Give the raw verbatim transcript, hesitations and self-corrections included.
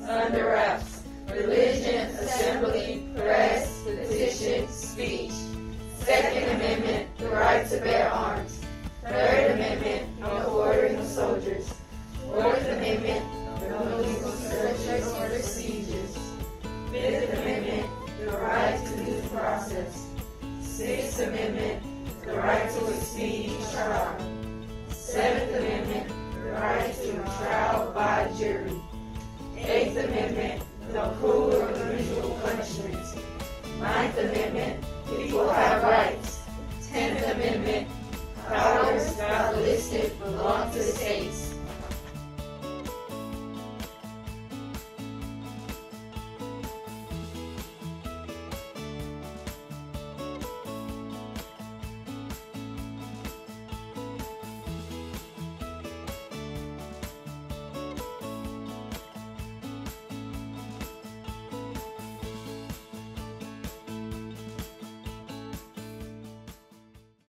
under wraps. Religion, assembly, press, petition, speech. Second Amendment, the right to bear arms. Third Amendment, no ordering of soldiers. Fourth Amendment, no legal searches or sieges. Fifth Amendment, the right to due process. Sixth Amendment, the right to a speedy trial. Seventh Amendment, the right to a trial by jury. Eighth Amendment, no cruel or unusual punishment. Ninth Amendment, people have rights. Tenth Amendment, powers not listed belong to the states.